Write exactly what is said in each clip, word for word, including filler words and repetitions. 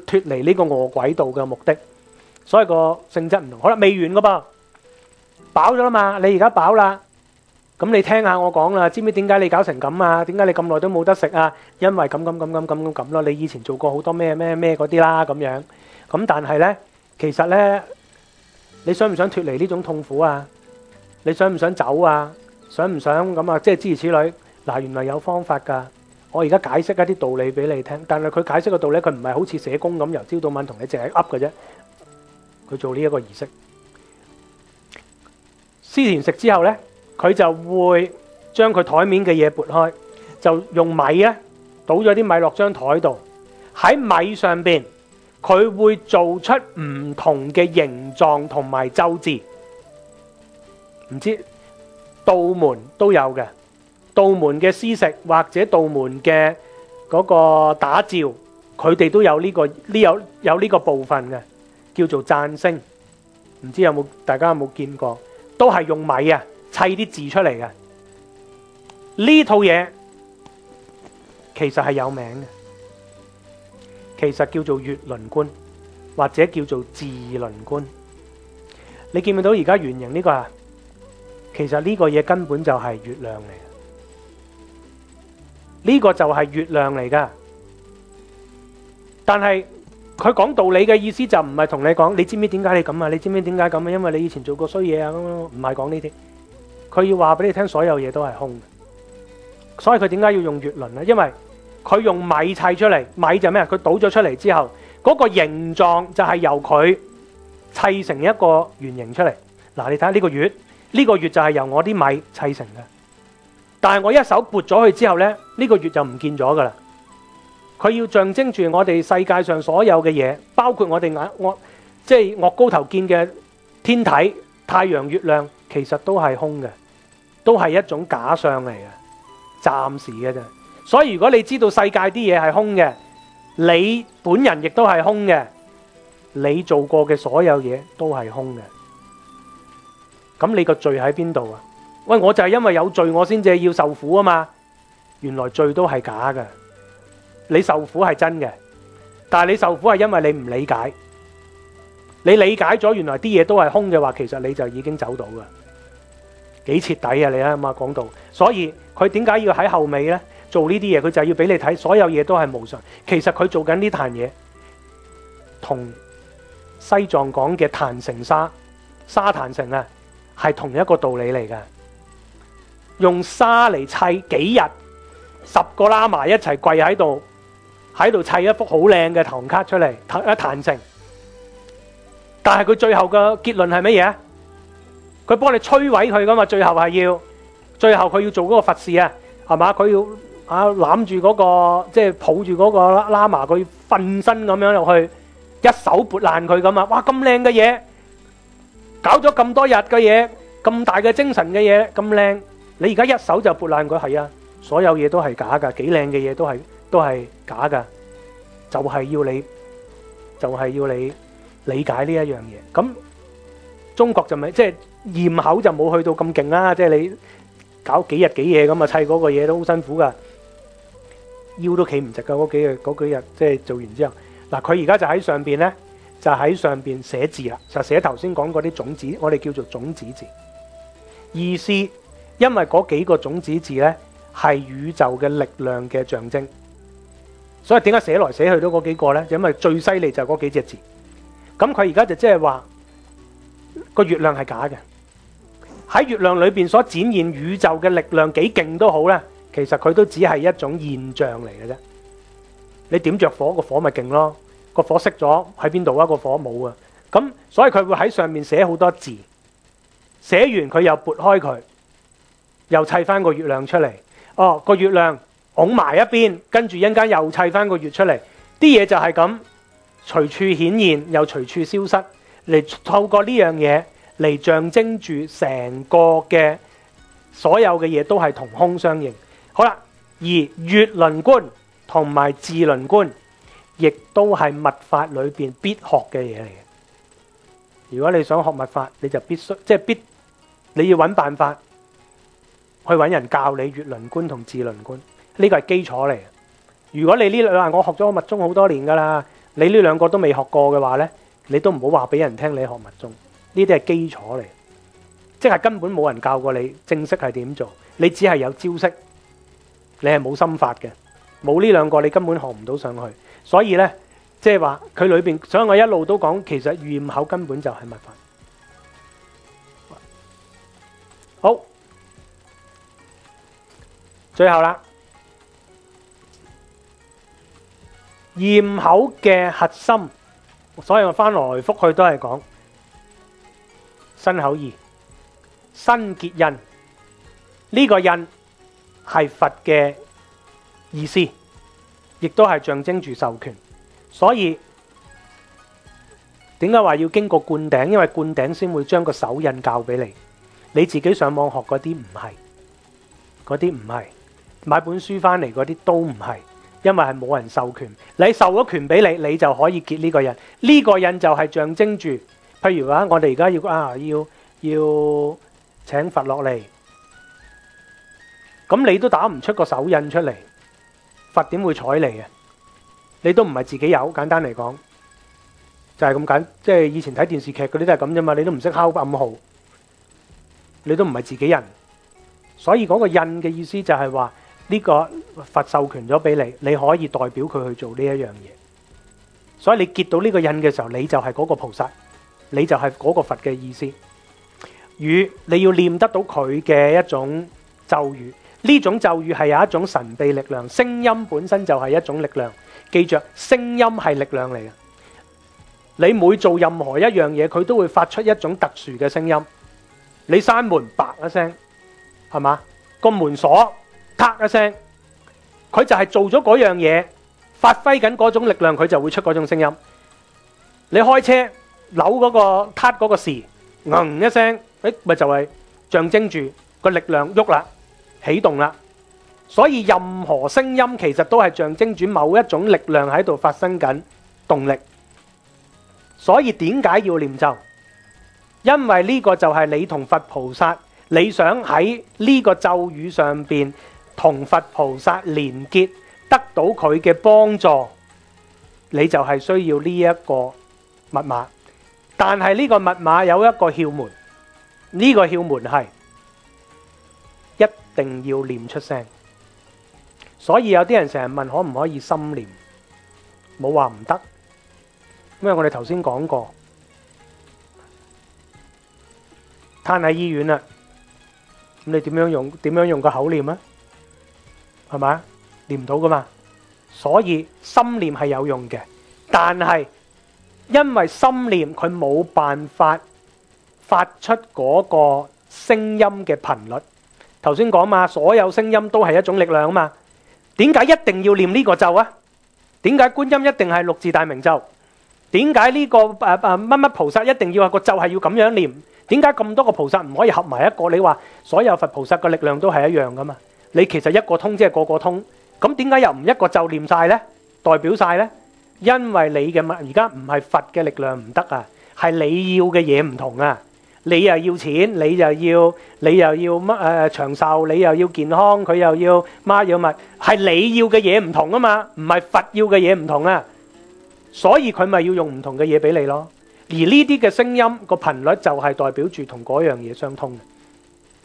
脫離呢個餓鬼道嘅目的，所以個性質唔同。好啦，未完噶噃，飽咗啦嘛，你而家飽啦，咁你聽下我講啦，知唔知點解你搞成咁啊？點解你咁耐都冇得食啊？因為咁咁咁咁咁咁咁咯，你以前做過好多咩咩咩嗰啲啦咁樣，咁但係呢，其實呢，你想唔想脫離呢種痛苦啊？你想唔想走啊？想唔想咁啊？即係諸如此類。嗱，原來有方法㗎。我而家解釋一啲道理俾你聽，但係佢解釋嘅道理，佢唔係好似社工咁由朝到晚同你淨係噏嘅啫。佢做呢一個儀式，施完食之後呢，佢就會將佢台面嘅嘢撥開，就用米咧倒咗啲米落張台度，喺米上邊佢會做出唔同嘅形狀同埋咒字，唔知道門都有嘅。道門嘅施食或者道門嘅嗰個打醮，佢哋都有呢、這個呢有有呢個部分嘅，叫做讚聲。唔知有冇大家有冇見過？都係用米啊砌啲字出嚟嘅。呢套嘢其實係有名嘅，其實叫做月輪觀或者叫做自輪觀。你見唔見到而家圓形呢個啊？其實呢個嘢根本就係月亮嚟。呢個就係月亮嚟噶，但係佢講道理嘅意思就唔係同你講，你知唔知點解你咁啊？你知唔知點解咁啊？因為你以前做過衰嘢啊，唔係講呢啲。佢要話俾你聽，所有嘢都係空嘅。所以佢點解要用月輪呢？因為佢用米砌出嚟，米就咩啊？佢倒咗出嚟之後，嗰個形狀就係由佢砌成一個圓形出嚟。嗱，你睇下呢個月，呢個月就係由我啲米砌成嘅。但係我一手撥咗佢之後呢，呢個月就唔見咗噶啦。佢要象徵住我哋世界上所有嘅嘢，包括我哋眼我即係岳高頭見嘅天體、太陽、月亮，其實都係空嘅，都係一種假象嚟嘅，暫時嘅啫。所以如果你知道世界啲嘢係空嘅，你本人亦都係空嘅，你做過嘅所有嘢都係空嘅。咁你個罪喺邊度啊？喂，我就係因為有罪，我先至要受苦啊嘛。原來罪都係假嘅，你受苦係真嘅，但係你受苦係因為你唔理解。你理解咗原來啲嘢都係空嘅話，其實你就已經走到噶，幾徹底啊！你啱啱講到，所以佢點解要喺後尾呢做呢啲嘢？佢就係要俾你睇，所有嘢都係無常。其實佢做緊呢壇嘢，同西藏講嘅壇城沙沙壇城啊，係同一個道理嚟噶。用沙嚟砌幾日，十個喇嘛一齊跪喺度，喺度砌一幅好靚嘅唐卡出嚟，一壇城。但係佢最後嘅結論係乜嘢？佢幫你摧毀佢噶嘛？最後係要，最後佢要做嗰個佛事啊，係嘛？佢要啊攬住嗰個，即係抱住嗰個喇嘛，佢瞓身咁樣入去，一手撥爛佢咁啊！哇，咁靚嘅嘢，搞咗咁多日嘅嘢，咁大嘅精神嘅嘢，咁靚。你而家一手就撥爛佢，係啊，所有嘢都係假噶，幾靚嘅嘢都係都係假噶，就係要你，就係要你理解呢一樣嘢。咁中國就咪即係驗口就冇去到咁勁啦，即係你搞幾日幾夜咁啊砌嗰個嘢都好辛苦噶，腰都企唔直噶嗰幾日嗰幾日，即係做完之後，嗱佢而家就喺上邊咧，就喺上邊寫字啦，就寫頭先講嗰啲種子，我哋叫做種子字，意思。因為嗰幾個種子字呢係宇宙嘅力量嘅象徵，所以點解寫來寫去都嗰幾個呢？就因為最犀利就係嗰幾隻字。咁佢而家就即係話個月亮係假嘅，喺月亮裏邊所展現宇宙嘅力量幾勁都好呢，其實佢都只係一種現象嚟嘅啫。你點着火，個火咪勁咯，個火熄咗喺邊度啊？個火冇啊。咁所以佢會喺上面寫好多字，寫完佢又撥開佢。又砌翻個月亮出嚟，哦個月亮拱埋一邊，跟住一陣間又砌翻個月出嚟，啲嘢就係咁隨處顯現，又隨處消失，嚟透過呢樣嘢嚟象徵住成個嘅所有嘅嘢都係同空相應。好啦，而月輪觀同埋自輪觀，亦都係密法裏邊必學嘅嘢嚟嘅。如果你想學密法，你就必須即係必你要揾辦法。去揾人教你月輪觀同自輪觀，呢個係基礎嚟。如果你呢兩，我學咗個密宗好多年噶啦， 你呢兩個都未學過嘅話呢，你都唔好話俾人聽你學密宗，呢啲係基礎嚟，即係根本冇人教過你正式係點做，你只係有招式，你係冇心法嘅，冇呢兩個你根本學唔到上去。所以呢，即係話佢裏邊，所以我一路都講，其實驗口根本就係密法。好，最後啦，驗口嘅核心，所以我翻來覆去都係講身口意、身結印，呢個印係佛嘅意思，亦都係象徵住授權。所以點解話要經過灌頂？因為灌頂先會將個手印教俾你。你自己上網學嗰啲唔係，嗰啲唔係，買本書翻嚟嗰啲都唔係，因為係冇人授權。你授咗權俾你，你就可以結呢個印。呢個印就係象徵住，譬如話我哋而家要啊要要請佛落嚟，咁你都打唔出個手印出嚟，佛點會睬你嘅？你都唔係自己有，簡單嚟講就係咁簡，即係以前睇電視劇嗰啲都係咁啫嘛。你都唔識敲暗號，你都唔係自己人，所以嗰個印嘅意思就係話呢個佛授權咗俾你，你可以代表佢去做呢一樣嘢。所以你結到呢個印嘅時候，你就係嗰個菩薩，你就係嗰個佛嘅意思。語你要念得到佢嘅一種咒語，呢種咒語係有一種神秘力量，聲音本身就係一種力量。記着，聲音係力量嚟嘅。你每做任何一樣嘢，佢都會發出一種特殊嘅聲音。你閂門，白一聲，係嘛？個門鎖，咔一聲，佢就係做咗嗰樣嘢，發揮緊嗰種力量，佢就會出嗰種聲音。你開車扭嗰個卡嗰個匙，嗯一聲，誒咪就係象徵住個力量喐啦，起動啦。所以任何聲音其實都係象徵住某一種力量喺度發生緊動力。所以點解要念咒？因為呢個就係你同佛菩薩，你想喺呢個咒語上邊同佛菩薩連結，得到佢嘅幫助，你就係需要呢一個密碼。但係呢個密碼有一個竅門，呢個竅門係一定要念出聲。所以有啲人成日問可唔可以心念，冇話唔得，因為我哋頭先講過，攤喺醫院啦，咁你點樣用點樣用個口念啊？係咪？念唔到噶嘛？所以心念係有用嘅，但係因為心念佢冇辦法發出嗰個聲音嘅頻率。頭先講嘛，所有聲音都係一種力量啊嘛。點解一定要念呢個咒啊？點解觀音一定係六字大明咒？點解呢個誒誒乜乜菩薩一定要話個咒係要咁樣念？點解咁多個菩薩唔可以合埋一個？你話所有佛菩薩嘅力量都係一樣噶嘛？你其實一個通即係個個通，咁點解又唔一個咒念晒呢？代表晒呢？因為你嘅而家唔係佛嘅力量唔得啊，係你要嘅嘢唔同啊！你又要錢，你又要你又要乜誒長壽，你又要健康，佢又要乜要乜，係你要嘅嘢唔同啊嘛，唔係佛要嘅嘢唔同啊，所以佢咪要用唔同嘅嘢俾你咯。而呢啲嘅聲音個頻率就係代表住同嗰樣嘢相通嘅。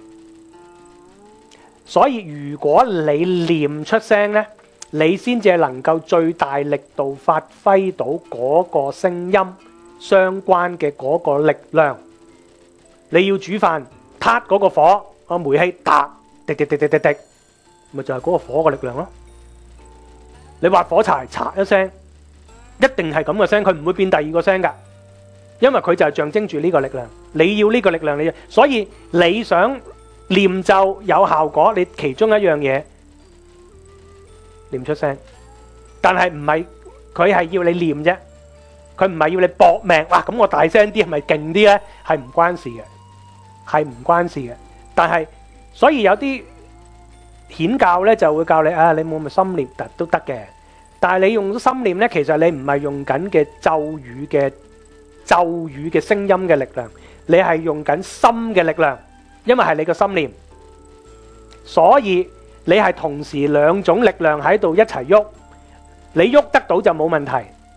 所以如果你念出聲呢，你先至係能夠最大力度發揮到嗰個聲音相關嘅嗰個力量。你要煮飯，撻嗰個火，個煤氣嗒滴滴滴滴滴滴，咪就係嗰個火嘅力量咯。你劃火柴，嚓一聲，一定係咁嘅聲，佢唔會變第二個聲噶，因為佢就係象徵住呢個力量。你要呢個力量，你所以你想念咒有效果，你其中一樣嘢念出聲，但係唔係佢係要你念啫，佢唔係要你搏命。哇，咁我大聲啲係咪勁啲呢？係唔關事嘅。係唔關事嘅，但係所以有啲顯教咧就會教你啊，你冇咪心念特都得嘅。但係你用咗心念咧，其實你唔係用緊嘅咒語嘅咒語嘅聲音嘅力量，你係用緊心嘅力量，因為係你個心念，所以你係同時兩種力量喺度一齊喐，你喐得到就冇問題，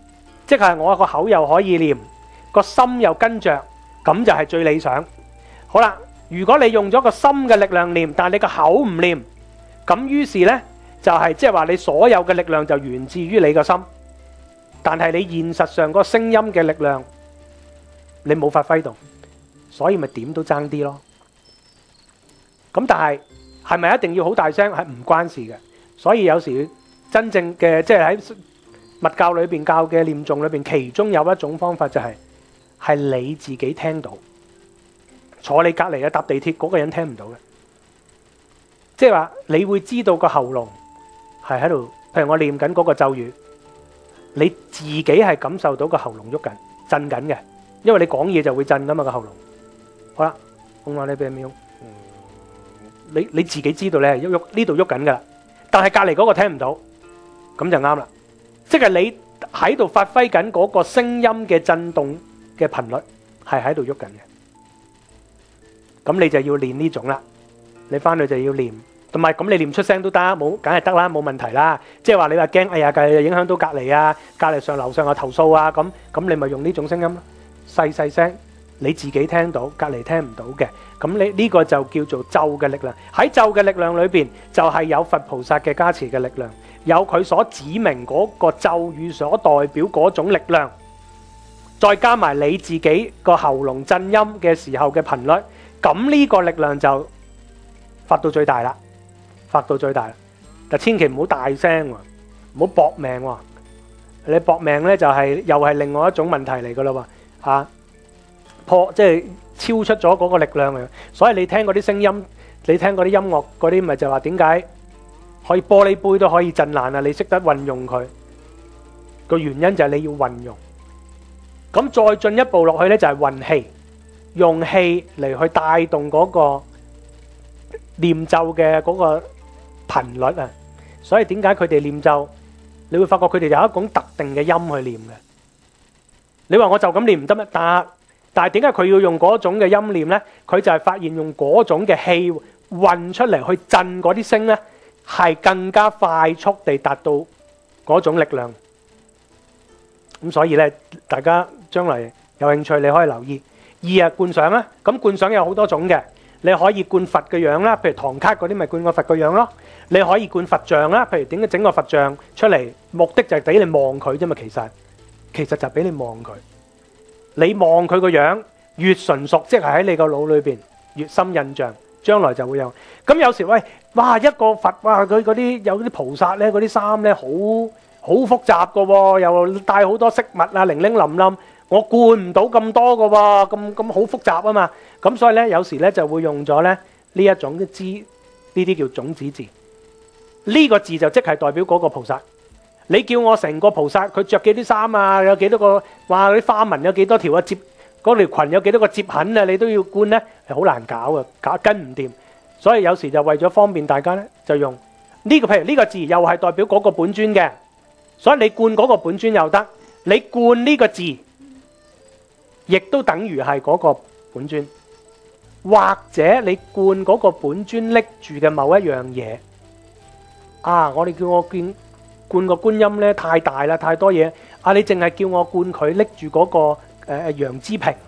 即係我個口又可以念，個心又跟着，咁就係最理想。好啦，如果你用咗個心嘅力量念，但係你個口唔念，咁於是呢，就係即係話你所有嘅力量就源自於你個心，但係你現實上個聲音嘅力量你冇發揮到，所以咪點都爭啲咯。咁但係係咪一定要好大聲？係唔關事嘅。所以有時真正嘅即係喺佛教裏邊教嘅念誦裏邊，其中有一種方法就係係你自己聽到，坐你隔離嘅搭地鐵嗰個人聽唔到嘅，即係話你會知道個喉嚨係喺度，譬如我念緊嗰個咒語，你自己係感受到個喉嚨喐緊、震緊嘅，因為你講嘢就會震噶嘛個喉嚨。好啦，咁我呢邊咪喐，你你自己知道你係喐喐呢度喐緊噶啦，但係隔離嗰個聽唔到，咁就啱啦。即係你喺度發揮緊嗰個聲音嘅震動嘅頻率係喺度喐緊嘅，咁你就要練呢種啦。你翻去就要練，同埋咁你練出聲都得，冇梗係得啦，冇問題啦。即係話你話驚，哎呀，梗係影響到隔離啊，隔離上樓上有投訴啊，咁咁你咪用呢種聲音咯，細細聲，你自己聽到，隔離聽唔到嘅，咁你呢個就叫做咒嘅力量。喺咒嘅力量裏邊，就係有佛菩薩嘅加持嘅力量。有佢所指明嗰個咒語所代表嗰種力量，再加埋你自己個喉嚨震音嘅時候嘅頻率，咁呢個力量就發到最大啦，發到最大啦。但千祈唔好大聲喎，唔好搏命喎。你搏命呢，就係又係另外一種問題嚟噶啦喎，嚇破即係超出咗嗰個力量嚟。所以你聽嗰啲聲音，你聽嗰啲音樂嗰啲，咪就話點解可以玻璃杯都可以震爛啊？你識得運用佢，個原因就係你要運用。咁再進一步落去呢，就係運氣，用氣嚟去帶動嗰個念咒嘅嗰個頻率啊。所以點解佢哋念咒，你會發覺佢哋有一種特定嘅音去念嘅。你話我就咁念唔得咩？但但係點解佢要用嗰種嘅音念呢？佢就係發現用嗰種嘅氣運出嚟去震嗰啲聲呢，係更加快速地達到嗰種力量。咁所以咧，大家將來有興趣，你可以留意。二啊，觀想啦。咁觀想有好多種嘅，你可以觀佛嘅樣啦，譬如唐卡嗰啲咪觀個佛嘅樣咯。你可以觀佛像啦，譬如點解整個佛像出嚟，目的就係俾你望佢啫嘛。其實其實就係俾你望佢。你望佢個樣越純熟，即係喺你個腦裏邊越深印象，將來就會有。咁有時喂，哇一個佛，哇佢嗰啲有啲菩薩咧，嗰啲衫咧好好複雜噶喎，又帶好多飾物啊，零零冧冧，我觀唔到咁多噶喎，咁咁好複雜啊嘛。咁所以咧，有時咧就會用咗咧呢一種嘅字，呢啲叫種子字。呢個字就即係代表嗰個菩薩。你叫我成個菩薩，佢着幾啲衫啊？有幾多個？哇！啲花紋有幾多條啊？接嗰條裙有幾多個接痕啊？你都要觀咧，係好難搞啊，搞跟唔掂。所以有時就為咗方便大家咧，就用呢個，譬如呢個字又係代表嗰個本尊嘅，所以你觀嗰個本尊又得，你觀呢個字，亦都等於係嗰個本尊，或者你觀嗰個本尊拎住嘅某一樣嘢。啊！我哋叫我見。觀個觀音咧太大啦，太多嘢。啊，你淨係叫我觀佢拎住嗰個誒誒楊枝瓶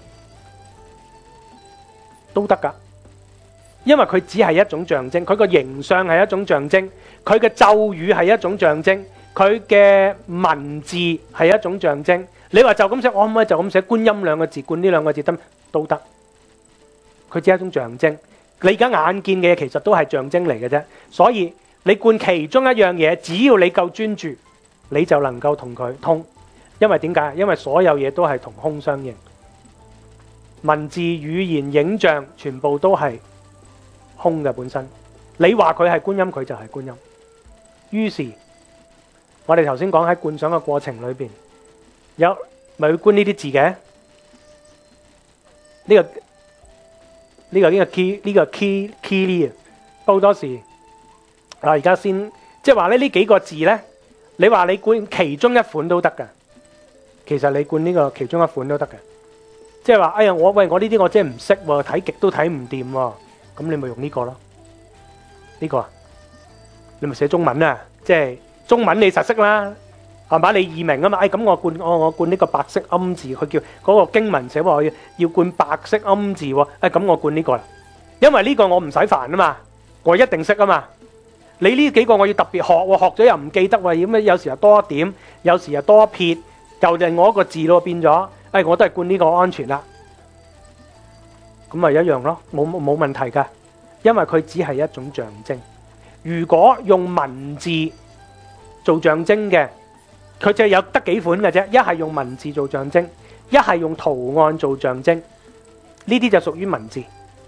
都得噶，因為佢只係一種象徵，佢個形象係一種象徵，佢嘅咒語係一種象徵，佢嘅文字係一種象徵。你話就咁寫，我可唔可以就咁寫觀音兩個字，觀呢兩個字得都得？佢只係一種象徵。你而家眼見嘅嘢其實都係象徵嚟嘅啫，所以。你觀其中一樣嘢，只要你夠專注，你就能夠同佢通。因為點解？因為所有嘢都係同空相應，文字、語言、影像，全部都係空嘅本身。你話佢係觀音，佢就係觀音。於是，我哋頭先講喺觀想嘅過程裏邊，有咪會觀呢啲字嘅？呢個呢個呢個 key 呢個 key key 呢？好多時。嗱，而家先即係話咧，呢幾個字咧，你話你觀其中一款都得㗎。其實你觀呢個其中一款都得嘅，即係話哎呀，我喂我呢啲我真係唔識喎，睇極都睇唔掂喎，咁你咪用呢個咯。呢個啊，你咪寫中文啊，即係中文你實識啦。 係嘛？你易明啊嘛？誒咁我灌我我灌呢個白色暗字，佢叫嗰個經文寫話我要要灌白色暗字喎。誒咁我灌呢個啦，因為呢個我唔使煩啊嘛，我一定識啊嘛。你呢幾個我要特別學喎，學咗又唔記得喎，咁有時又多一點，有時又多一撇，又另外一個字咯變咗。誒我都係灌呢個安全啦，咁咪一樣咯，冇冇問題㗎，因為佢只係一種象徵。如果用文字做象徵嘅，佢就有得幾款嘅啫，一係用文字做象徵，一係用圖案做象徵，呢啲就屬於文字。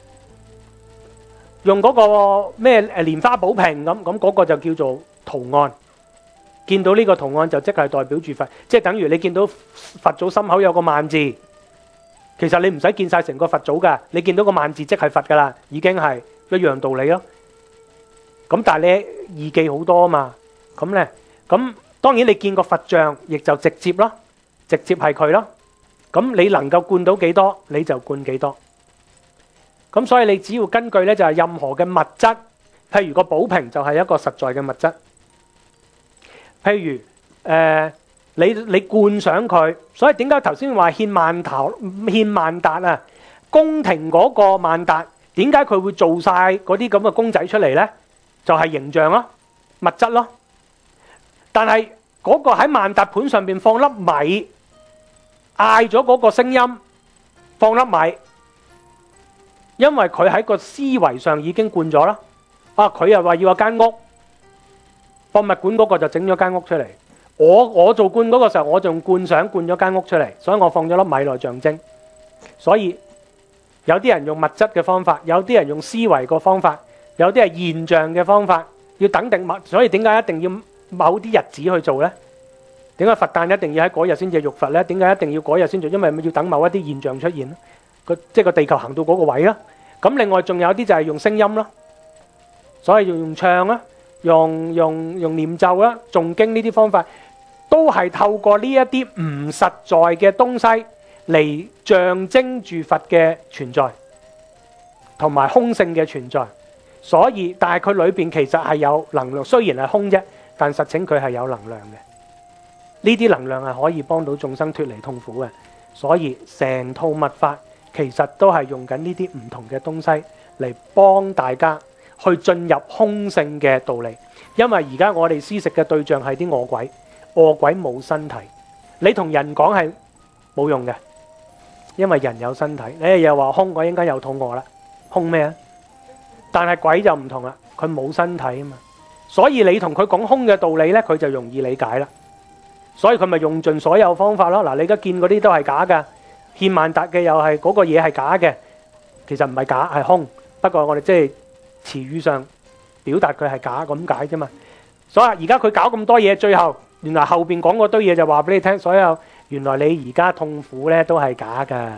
用嗰個咩誒蓮花寶瓶咁，咁嗰個就叫做圖案。見到呢個圖案就即係代表住佛，即係等於你見到佛祖心口有個萬字，其實你唔使見晒成個佛祖㗎，你見到個萬字即係佛㗎啦，已經係一樣道理咯。咁但係你義記好多啊嘛，咁咧咁當然你見個佛像，亦就直接咯，直接係佢咯。咁你能夠灌到幾多，你就灌幾多。咁所以你只要根據咧就係任何嘅物質，譬如個寶瓶就係一個實在嘅物質。譬如誒、呃，你你灌上佢，所以點解頭先話獻曼頭獻曼達啊？宮廷嗰個曼達，點解佢會做晒嗰啲咁嘅公仔出嚟咧？就係、是、形象咯，物質咯。但係嗰個喺曼達盤上邊放粒米，嗌咗嗰個聲音，放粒米。因為佢喺個思維上已經灌咗啦，啊佢又話要有間屋，博物館嗰個就整咗間屋出嚟。我我做灌嗰個時候，我仲灌想灌咗間屋出嚟，所以我放咗粒米來象徵。所以有啲人用物質嘅方法，有啲人用思維個方法，有啲係現象嘅方法，要等定物。所以點解一定要某啲日子去做呢？點解佛誕一定要喺嗰日先至浴佛呢？點解一定要嗰日先做？因為要等某一啲現象出現。個即係個地球行到嗰個位啦，咁另外仲有啲就係用聲音啦，所以要用唱啦，用用用念咒啦、誦經呢啲方法，都係透過呢一啲唔實在嘅東西嚟象徵住佛嘅存在，同埋空性嘅存在。所以，但係佢裏邊其實係有能量，雖然係空啫，但實情佢係有能量嘅。呢啲能量係可以幫到眾生脫離痛苦嘅。所以成套密法。其實都係用緊呢啲唔同嘅東西嚟幫大家去進入空性嘅道理，因為而家我哋施食嘅對象係啲餓鬼，餓鬼冇身體，你同人講係冇用嘅，因為人有身體。你又話空鬼應該有肚餓啦，空咩啊？但係鬼就唔同啦，佢冇身體啊嘛，所以你同佢講空嘅道理呢，佢就容易理解啦。所以佢咪用盡所有方法咯。嗱，你而家見嗰啲都係假㗎。獻曼達嘅又係嗰個嘢係假嘅，其實唔係假係空，不過我哋即係詞語上表達佢係假咁解啫嘛。所以而家佢搞咁多嘢，最後原來後邊講嗰堆嘢就話俾你聽，所有原來你而家痛苦咧都係假㗎。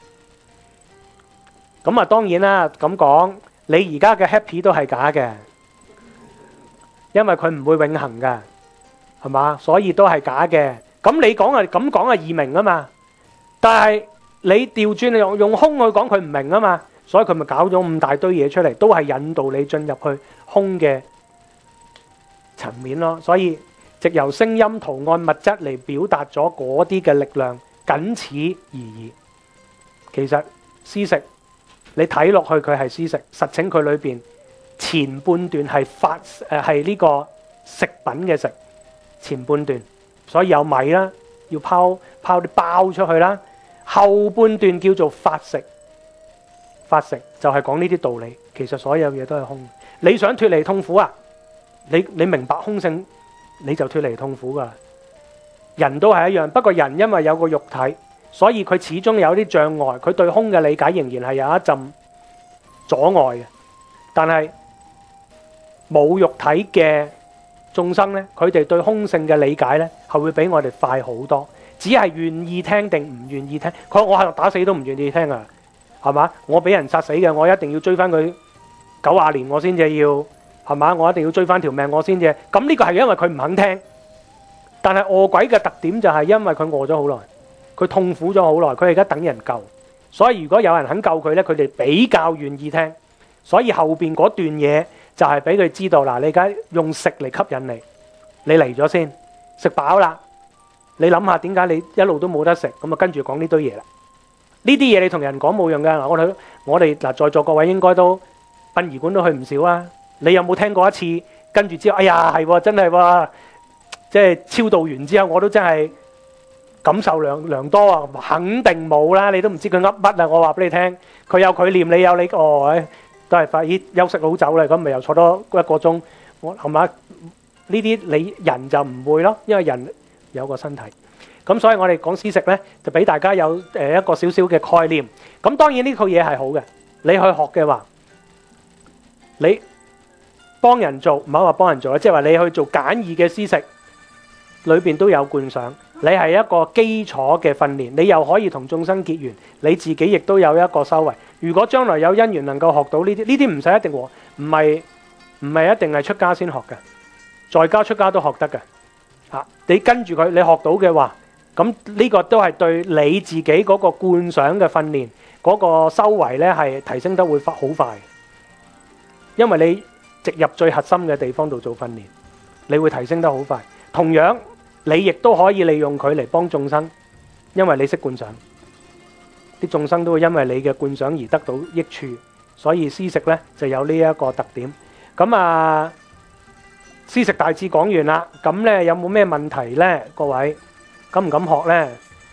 咁啊當然啦，咁講你而家嘅 happy 都係假嘅，因為佢唔會永恆㗎，係嘛？所以都係假嘅。咁你講啊咁講啊易明啊嘛，但係你調轉用用空去講佢唔明啊嘛，所以佢咪搞咗咁大堆嘢出嚟，都係引導你進入去空嘅層面咯。所以藉由聲音、圖案、物質嚟表達咗嗰啲嘅力量，僅此而已。其實施食你睇落去佢係施食，實情佢裏邊前半段係發誒係呢個食品嘅食前半段，所以有米啦，要拋拋啲包出去啦。後半段叫做法食，法食就係講呢啲道理。其實所有嘢都係空。你想脫離痛苦啊？你你明白空性，你就脫離痛苦噶。人都係一樣，不過人因為有個肉體，所以佢始終有啲障礙。佢對空嘅理解仍然係有一陣阻礙嘅。但係冇肉體嘅眾生呢，佢哋對空性嘅理解呢，係會比我哋快好多。只係願意聽定唔願意聽，佢我係打死都唔願意聽啊，係嘛？我俾人殺死嘅，我一定要追翻佢九廿年，我先至要，係嘛？我一定要追翻條命，我先至。咁呢個係因為佢唔肯聽。但係餓鬼嘅特點就係因為佢餓咗好耐，佢痛苦咗好耐，佢而家等人救。所以如果有人肯救佢呢，佢哋比較願意聽。所以後邊嗰段嘢就係俾佢知道嗱，你而家用食嚟吸引你，你嚟咗先，食飽啦。 你諗下點解你一路都冇得食，咁啊跟住講呢堆嘢啦。呢啲嘢你同人講冇用㗎。我哋我哋嗱在座各位應該都殯儀館都去唔少啊。你有冇聽過一次跟住之後，哎呀係喎，真係喎，即係超度完之後我都真係感受良良多啊！肯定冇啦，你都唔知佢噏乜啊！我話俾你聽，佢有佢念，你有你哦，唉都係快啲休息好走啦。咁咪又坐多一個鐘，我係嘛？呢啲你人就唔會咯，因為人有個身體。咁所以我哋講施食呢，就俾大家有誒一個少少嘅概念。咁當然呢套嘢係好嘅，你去學嘅話，你幫人做唔好話幫人做啦，即係話你去做簡易嘅施食，裏邊都有觀想。你係一個基礎嘅訓練，你又可以同眾生結緣，你自己亦都有一個修為。如果將來有因緣能夠學到呢啲，呢啲唔使一定喎，唔係唔係一定係出家先學嘅，在家出家都學得嘅。嚇，你跟住佢，你學到嘅話，咁呢個都係對你自己嗰個觀想嘅訓練，嗰個修為呢係提升得會好快。因為你直入最核心嘅地方度做訓練，你會提升得好快。同樣，你亦都可以利用佢嚟幫眾生，因為你識觀想，啲眾生都會因為你嘅觀想而得到益處。所以施食呢就有呢一個特點。咁啊，施食大致講完啦。咁呢有冇咩問題呢？各位敢唔敢學呢？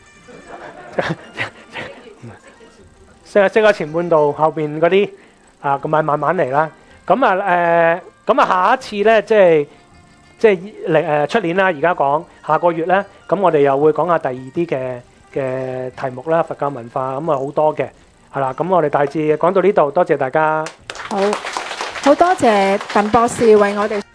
識下識下前半度後邊嗰啲啊，咁咪慢慢嚟啦。咁啊誒，咁啊下一次呢，即係即係嚟誒出年啦。而家講下個月呢，咁我哋又會講下第二啲嘅嘅題目啦，佛教文化咁啊好多嘅係啦。咁我哋大致講到呢度，多謝大家。 好，好多謝鄧博士為我哋。